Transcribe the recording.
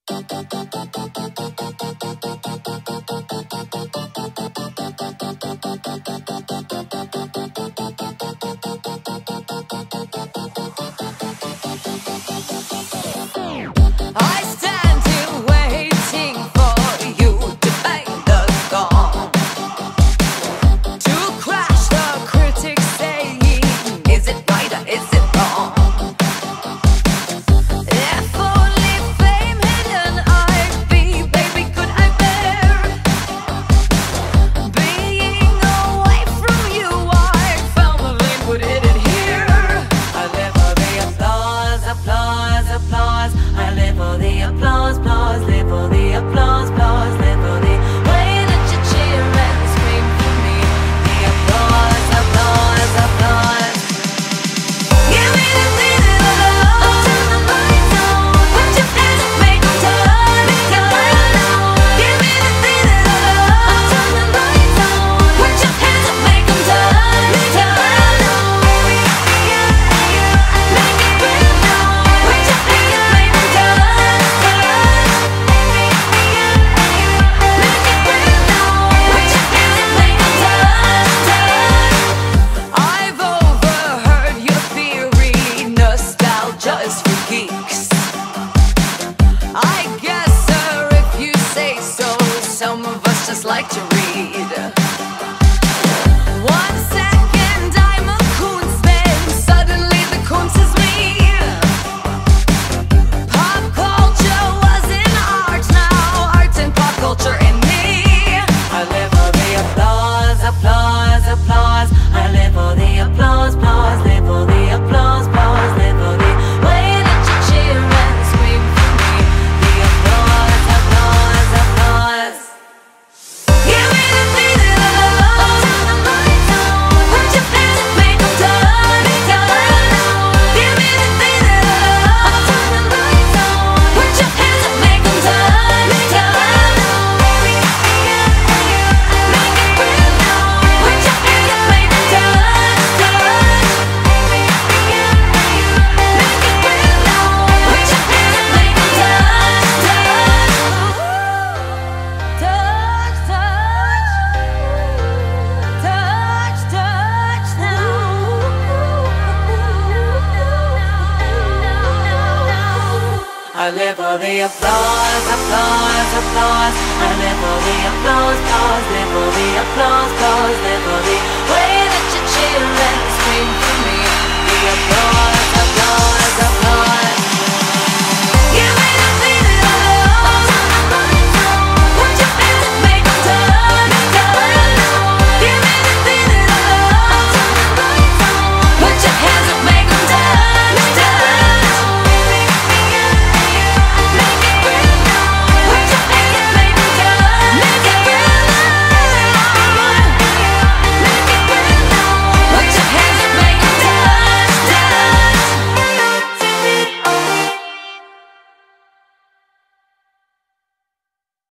I stand here waiting for you to play the song, to crash the critics saying, is it right or is it wrong? If only fame hidden I'd be, baby, could I bear being away from you? I found the lane, would hit it here. I live for the applause, applause, applause. I live for the applause, applause, live for the applause, applause, live for the way that you cheer and scream for me. The applause, applause, applause. Give me the feeling of love. Turn the lights on. Put your hands up, make them turn. Give me the feeling of love. Turn the lights on. Put your hands up, make them turn. Make it real now. Put your hands up, make them turn. I've overheard your theory, nostalgia is for geeks. I guess, sir, if you say so, some of us just like to read. 1 second I'm a Kunstman, suddenly the Kunst is me. Pop culture was in art, now art and pop culture in me. I live for the applause, applause, applause. I live for the applause, applause, live for the applause, applause, live for the way that you cheer and scream for me. The applause, applause, applause. Give me the feeling of love. Turn the lights on. Put your hands up, make them turn. Give me the feeling of love. Turn the lights on. Put your hands up, make them turn. Make it real now. Put your hands up, make them turn. I live for the applause, applause, applause. I live for the applause, applause, live for the applause, applause, live for the way that you cheer and scream for me. The applause.